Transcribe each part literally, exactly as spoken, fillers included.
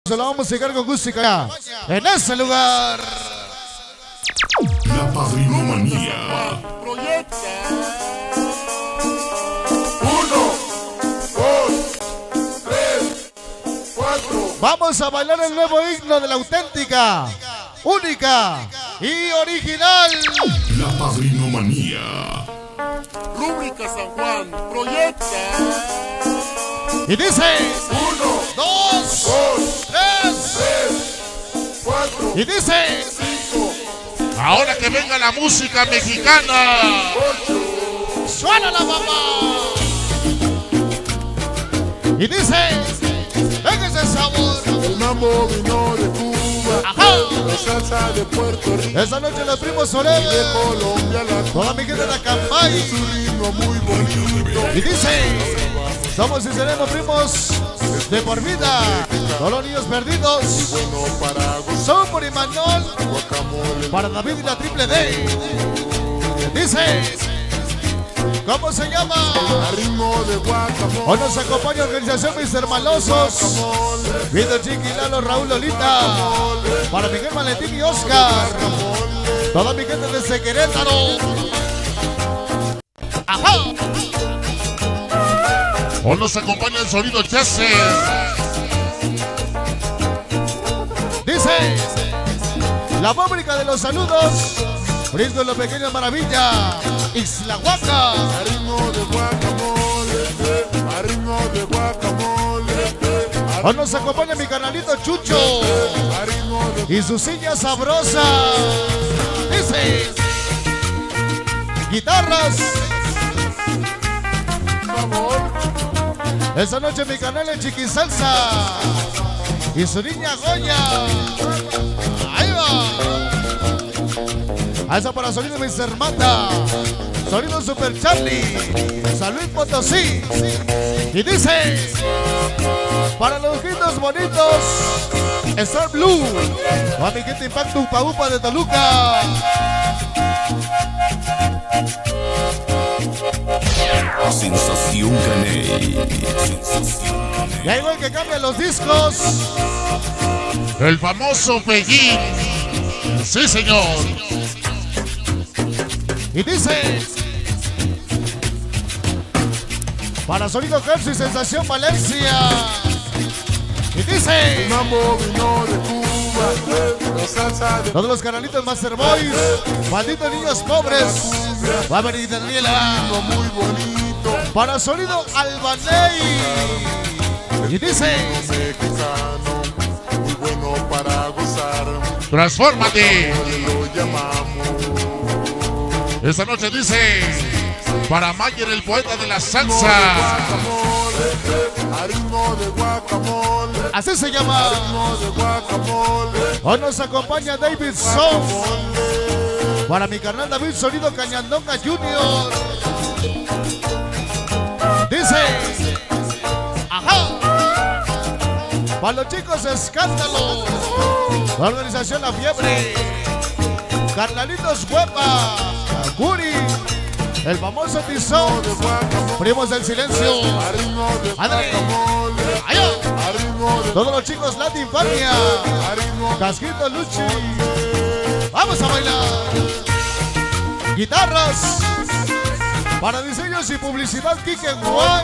Se lo vamos a llegar con música en ese lugar. La Padrinomanía. Uno, dos, tres, cuatro. Vamos a bailar el nuevo himno de la auténtica, única y original. La Padrinomanía. Rúbrica San Juan proyecta. Y dice: Uno, dos, dos, tres, tres, cuatro, y dice: cinco, Ahora que venga la música mexicana. ocho. ¡suena la mamá! Y dice: venga ese sabor. El mambo vino de Cuba. Ajá. La salsa de Puerto Rico. Esta noche los primos De Oreve, Colombia la toda mi gente de Acambay. su ritmo muy bonito. Y dice: somos y seremos primos de por vida. Todos los niños perdidos Bueno para gozar. son por Imanol, Guacamole. para David y la triple D. Dice: ¿cómo se llama? A ritmo de guacamole. Hoy nos acompaña organización mister Malosos, Vito Chiqui, Lalo, Raúl, Lolita, para Miguel Valentín y Oscar, toda mi gente desde Querétaro. Ajá. Hoy nos acompaña el sonido Chester. Dice: la fábrica de los saludos, Frisco Lo Pequeño Maravilla, Isla Huaca. A ritmo de guacamole. A ritmo de guacamole. Hoy nos acompaña mi canalito Chucho A ritmo de y su silla sabrosa. Dice: guitarras. amor. Esta noche mi canal es Chiqui Salsa y su niña Goya. Ahí va. A esa para sonido mister Mata, sonido Super Charlie, San Luis Potosí. Y dice: para los ojitos bonitos, Star Blue, a mi gente Impacto Upa Upa de Toluca. Sensación Caney. Sensación Caney. Y ahí va el que cambia los discos. El famoso Pellín. Sí, señor. Y dice: para sonido Gerso y Sensación Valencia. Y dice: Mambo vino de Cuba. La salsa de todos los canalitos Master Boys, malditos niños pobres, va a venir Daniela. muy bonito. Para sonido Albaney. Y dice: Mexicano. Muy bueno para gozar. Transfórmate. Lo llamamos. Esta noche dice: para Mayer, el poeta de la salsa. A ritmo de guacamole. así se llama. A ritmo de guacamole. Hoy nos acompaña David Song. Para mi carnal David, sonido Cañandonga Junior. Dice: ajá. Para los chicos Escándalo, la organización La Fiebre, Carnalitos Huepa, Guri, el famoso Tizón, Primos del Silencio, A ritmo de Adri, guacamole. allá, A ritmo de todos los chicos Latin Fania, A ritmo Casquito Luchi. Vamos a bailar. Guitarras para diseños y publicidad Kike Juan.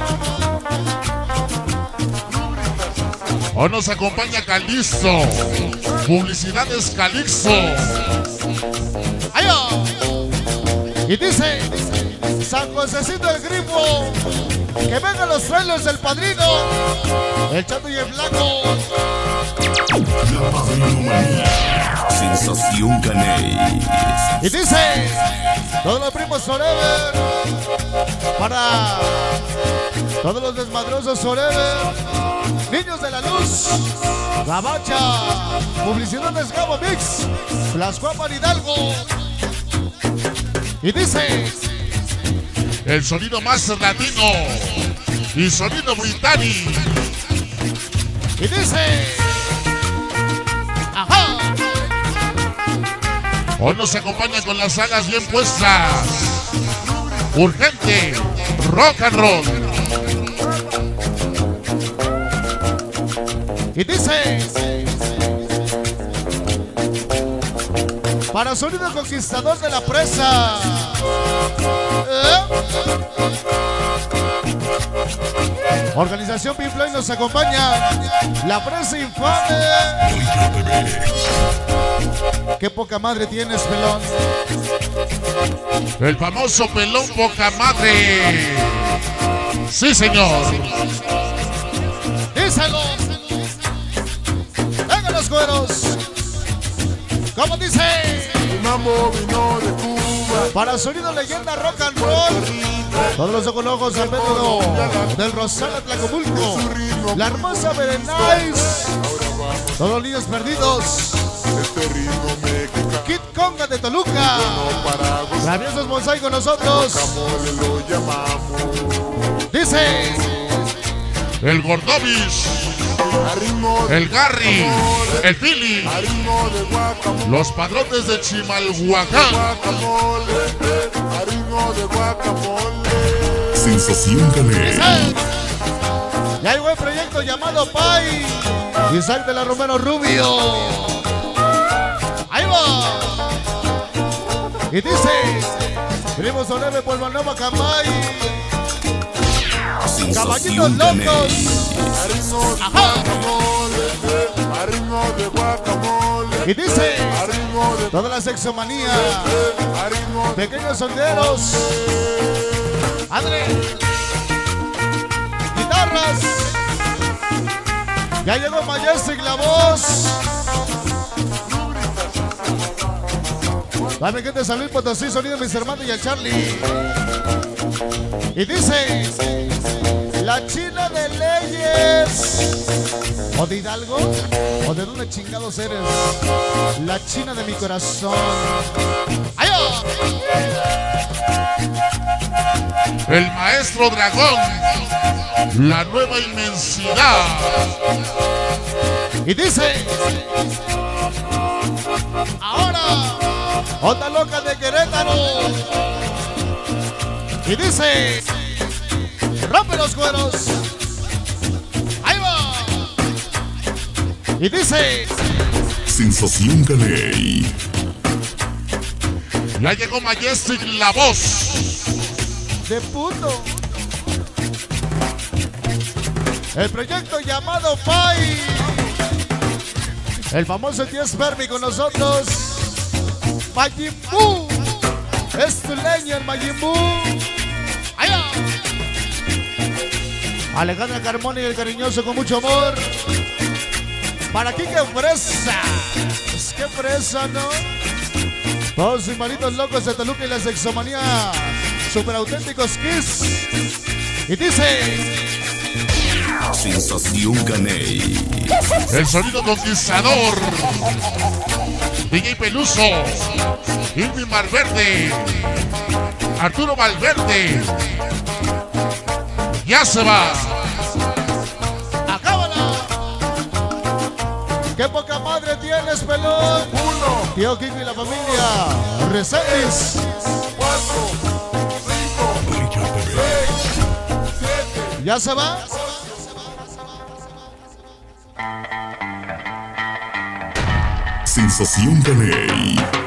Hoy nos acompaña Calixto. Publicidades Calixto. Allá. Y dice: San Josecito el Grifo, que vengan los trailers del Padrino, el Chato y el Blanco. La Padrinomanía. Sensación Caney. Y dice: todos los primos forever, para todos los desmadrosos forever, niños de la luz, Gabacha, publicidades Gabo Mix, Las Guapan Hidalgo. Y dice: El sonido más latino. Y sonido británico. y dice: ajá. Hoy nos acompaña con las alas bien puestas. Urgente. Rock and roll. Y dice: para sonido conquistador de la presa. ¿Eh? Organización Pink Floyd nos acompaña. La presa infame. Qué poca madre tienes, pelón. El famoso pelón poca madre. Sí, señor. Díselo. Vengan los cueros. ¿Cómo dice? El mambo vino de Cuba. Para sonido leyenda rock and roll. Todos los ocolojos San Pedro del Rosal a Tlacomulco. La hermosa Berenice. Todos los niños perdidos. Este ritmo mexicano. Kid Conga de Toluca. Traviesos Bonsai con nosotros. Guacamole lo llamamos. Dice: El Gordovis. A ritmo de El Garry. El Philly. a ritmo de guacamole. Los padrotes de Chimalhuacán. Guacamole. A ritmo de guacamole. Sensación Caney. ya hay buen proyecto llamado Pai. Isaac de la Romero Rubio. Ahí va. Y dice: Primos Oleve, Pueblo Nueva, Cambay. Caballitos Sensación locos. Caney. A ritmo de Ajá. guacamole. A ritmo de guacamole. Y dice: A ritmo de toda la sexomanía. a ritmo de Pequeños sonderos. André. Guitarras. Ya llegó Majestic la voz. Dame gente de San Luis Potosí, sonido de mis hermanos y el Charlie. Y dice: la China de Leyes. ¿O de Hidalgo? ¿O de dónde chingados eres? La China de mi corazón. ¡Ay, oh! El Maestro Dragón. La nueva inmensidad. Y dice: ahora, Onda Loca de Querétaro. Y dice: rompe los cueros. Ahí va. Y dice: Sensación Caney. Ya llegó Majestic la voz. de puto. El proyecto llamado Pai. El famoso diez Fermi con nosotros. Majin Buu. Es tu leño el Majin Buu. ¡Allá! Alejandra Carmona y el cariñoso con mucho amor. Para aquí que fresa. Es que fresa, ¿no? Todos sus manitos locos de Toluca y la sexomanía. Super auténticos Kiss. Y dice: Sensación Caney. El sonido conquistador. D J Peluso. Irving Valverde. Arturo Valverde. Ya se va. ¡acábala! ¡Qué poca madre tienes, pelón! uno, Tío Kiko y la familia. Resendiz. cuatro, cinco, seis, siete. ¿Ya se va? Sensación Caney.